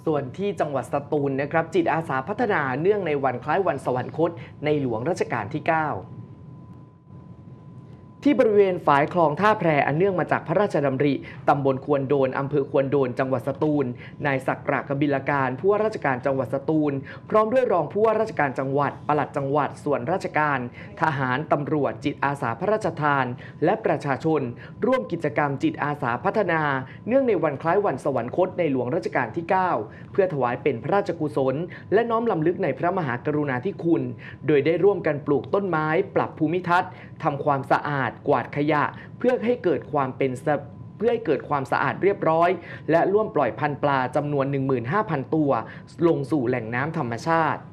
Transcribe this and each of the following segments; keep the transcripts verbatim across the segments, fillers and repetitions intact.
ส่วนที่จังหวัดสตูลนะครับจิตอาสาพัฒนาเนื่องในวันคล้ายวันสวรรคตในหลวงรัชกาลที่ เก้า ที่บริเวณฝายคลองท่าแพอันเนื่องมาจากพระราชดำริตำบลควนโดนอำเภอควนโดนจังหวัดสตูลนายศักดิ์กบิลการผู้ว่าราชการจังหวัดสตูลพร้อมด้วยรองผู้ว่าราชการจังหวัดปลัดจังหวัดส่วนราชการทหารตำรวจจิตอาสาพระราชทานและประชาชนร่วมกิจกรรมจิตอาสาพัฒนาเนื่องในวันคล้ายวันสวรรคตในหลวงรัชกาลที่ เก้า เพื่อถวายเป็นพระราชกุศลและน้อมรำลึกในพระมหากรุณาธิคุณโดยได้ร่วมกันปลูกต้นไม้ปรับภูมิทัศน์ทำความสะอาดกวาดขยะเพื่อให้เกิดความเป็นเพื่อให้เกิดความสะอาดเรียบร้อยและร่วมปล่อยพันธุ์ปลาจำนวน หนึ่งหมื่นห้าพัน ตัวลงสู่แหล่งน้ำธรรมชาติ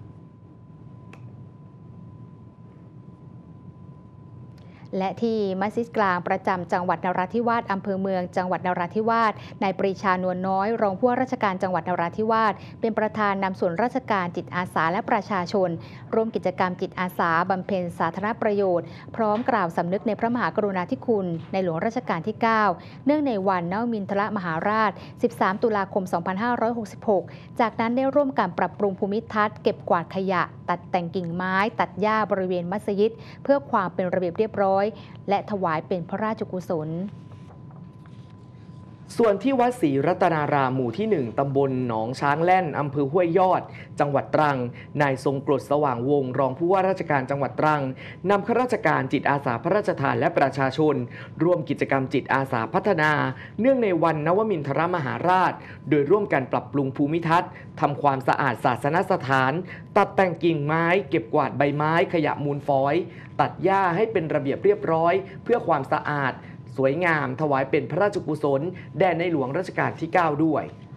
และที่มัสยิดกลางประจำจังหวัดนราธิวาสอำเภอเมืองจังหวัดนราธิวาสนายปรีชานวลน้อยรองผู้ว่าราชการจังหวัดนราธิวาสเป็นประธานนำส่วนราชการจิตอาสาและประชาชนร่วมกิจกรรมจิตอาสาบำเพ็ญสาธารณประโยชน์พร้อมกล่าวสำนึกในพระมหากรุณาธิคุณในหลวงรัชกาลที่ เก้า เนื่องในวันนวมินทรมหาราช สิบสาม ตุลาคม สองพันห้าร้อยหกสิบหก จากนั้นได้ร่วมกันปรับปรุงภูมิทัศน์เก็บกวาดขยะตัดแต่งกิ่งไม้ตัดหญ้าบริเวณมัสยิดเพื่อความเป็นระเบียบเรียบร้อยและถวายเป็นพระราชกุศลส่วนที่วัดศรีรัตนารามหมู่ที่ หนึ่ง ตำบลหนองช้างแล่นอำเภอห้วยยอดจังหวัดตรังนายทรงกรดสว่างวงศ์รองผู้ว่าราชการจังหวัดตรังนำข้าราชการจิตอาสาพระราชทานและประชาชนร่วมกิจกรรมจิตอาสาพัฒนาเนื่องในวันนวมินทรมหาราชโดยร่วมกันปรับปรุงภูมิทัศน์ทำความสะอาดศาสนสถานตัดแต่งกิ่งไม้เก็บกวาดใบไม้ขยะมูลฝอยตัดหญ้าให้เป็นระเบียบเรียบร้อยเพื่อความสะอาดสวยงามถวายเป็นพระราชกุศลแด่ในหลวงรัชกาลที่ เก้า ด้วย